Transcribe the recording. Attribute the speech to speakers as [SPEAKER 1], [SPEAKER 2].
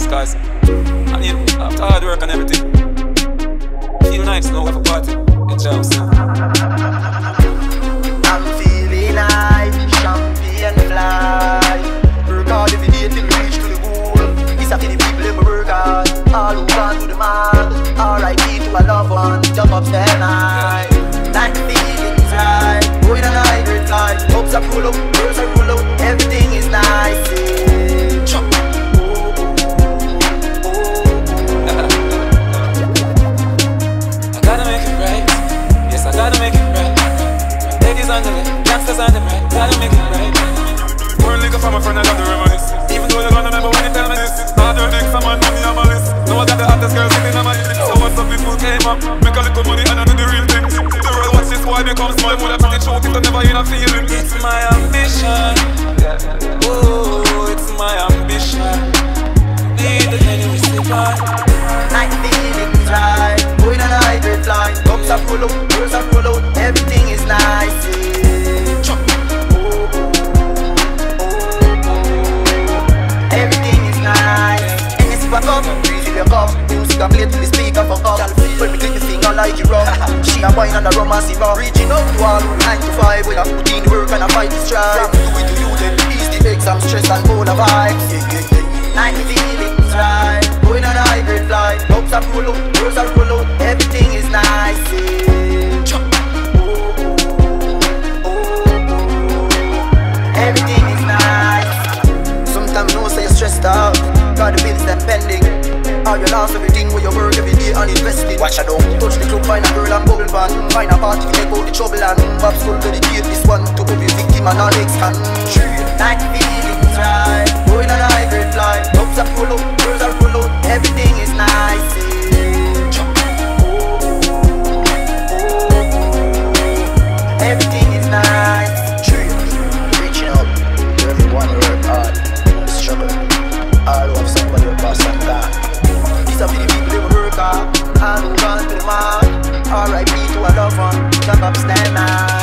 [SPEAKER 1] nice, cause I mean, after hard work and everything, feel nice now we have a party. Enjoy yourself.
[SPEAKER 2] I'm feeling like champagne fly. Work hard every day till we reach to the goal. It's a for the people in my work hard. All who gone to the mall. R.I.P. to a loved one. Jump up the night. Night feelings right. Going on a hybrid life. Hopes are full up, girls are full up. Everything is nice. Chop.
[SPEAKER 1] I gotta make it right. Yes, I gotta make it right. Ladies on the left, youngsters on the right. Gotta make it right.
[SPEAKER 3] One nigga from a friend, I love to reminisce. Even though you're gonna remember when you tell me this. Hard work, someone know me on my list. Know I got the hottest girl sitting on my list. So what's up, people came up. Make a little money and I do the real thing. The world watch this boy become small. Would I put it short if I never in a feeling.
[SPEAKER 1] It's my ambition. Oh, it's my ambition. Need the enemy slip on.
[SPEAKER 2] Night feelings right. Going on a hybrid flight. Cups are full up, girls are full up. Everything is nice. Chop. Everything is nice. And it's back up, refill your cup. Music I play till the speaker fuck up. When me click the finger like you rock. She a wine and a romance river. Reaching out to all 9 to 5. When I put in the work and I fight the strive. Do it to you then ease the exam stress and all the vibes. Night feelings right. Going on a hybrid flight. Cups are full up, girls are full up. Everything is nice. Chop. Everything is nice. Sometimes no say you're stressed out. Got the bills that pending. How you lost everything where you work every day and invest it. Watch I don't touch the club, find a girl and bubble pan. Find a party, take out the trouble and Bob's full dedicate this one to every victim and all ex-can. Night feelings right. Going on a hybrid flight. Cups are full up, girls are full up. Everything is nice. Everything is nice. Reaching out to everyone who work hard. The struggle. All who have somebody who pass on God. These are for the people who work hard. All who gone to the mall. R.I.P. to a loved one. Jump up, stand now.